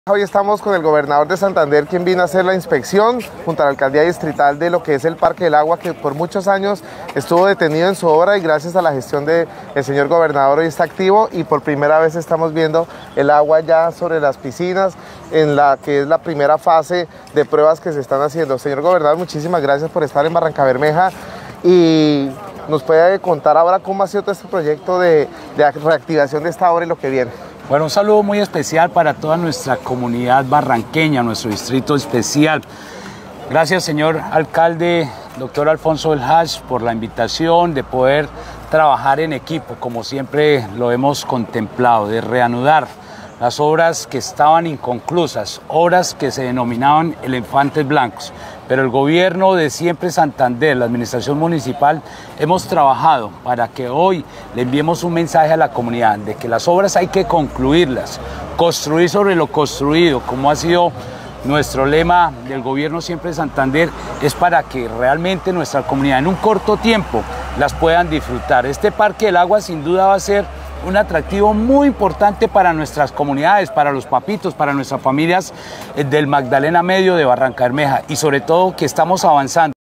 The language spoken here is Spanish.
Hoy estamos con el gobernador de Santander, quien vino a hacer la inspección junto a la alcaldía distrital de lo que es el Parque del Agua, que por muchos años estuvo detenido en su obra y gracias a la gestión del señor gobernador hoy está activo y por primera vez estamos viendo el agua ya sobre las piscinas en la que es la primera fase de pruebas que se están haciendo. Señor gobernador, muchísimas gracias por estar en Barrancabermeja y nos puede contar ahora cómo ha sido todo este proyecto de reactivación de esta obra y lo que viene. Bueno, un saludo muy especial para toda nuestra comunidad barranqueña, nuestro distrito especial. Gracias, señor alcalde, doctor Alfonso del Hash, por la invitación de poder trabajar en equipo, como siempre lo hemos contemplado, de reanudar las obras que estaban inconclusas, obras que se denominaban elefantes blancos. Pero el gobierno de siempre Santander, la administración municipal, hemos trabajado para que hoy le enviemos un mensaje a la comunidad de que las obras hay que concluirlas, construir sobre lo construido, como ha sido nuestro lema del gobierno siempre Santander, es para que realmente nuestra comunidad en un corto tiempo las puedan disfrutar. Este Parque del Agua sin duda va a ser un atractivo muy importante para nuestras comunidades, para los papitos, para nuestras familias del Magdalena Medio de Barrancabermeja y sobre todo que estamos avanzando.